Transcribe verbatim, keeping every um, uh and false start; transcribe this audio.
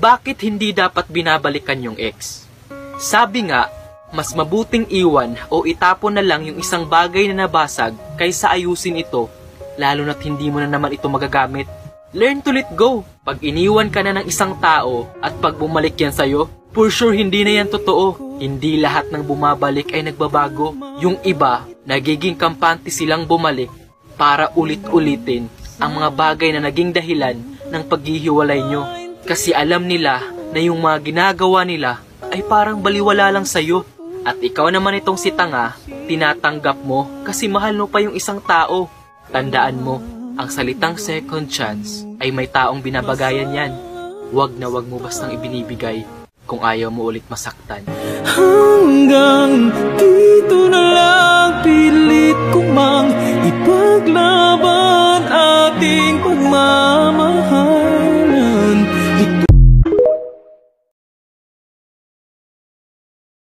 Bakit hindi dapat binabalikan yung ex? Sabi nga, mas mabuting iwan o itapon na lang yung isang bagay na nabasag kaysa ayusin ito, lalo na't hindi mo na naman ito magagamit. Learn to let go. Pag iniwan ka na ng isang tao at pag bumalik yan sa'yo, for sure hindi na yan totoo. Hindi lahat ng bumabalik ay nagbabago. Yung iba, nagiging kampante silang bumalik para ulit-ulitin ang mga bagay na naging dahilan ng paghihiwalay nyo. Kasi alam nila na yung mga ginagawa nila ay parang baliwala lang sa'yo. At ikaw naman itong si tanga, tinatanggap mo kasi mahal mo pa yung isang tao. Tandaan mo, ang salitang second chance ay may taong binabagayan yan. Huwag na huwag mo bastang ibinibigay kung ayaw mo ulit masaktan. Hanggang dito na lang, pilit ko mang ipaglaban.